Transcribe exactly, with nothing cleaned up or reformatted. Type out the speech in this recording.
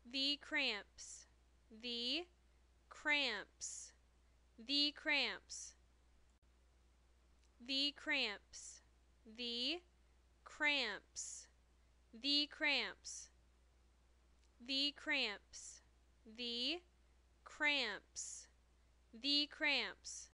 The cramps. The cramps. The cramps. The cramps. The cramps. The cramps. The cramps. The cramps. The cramps.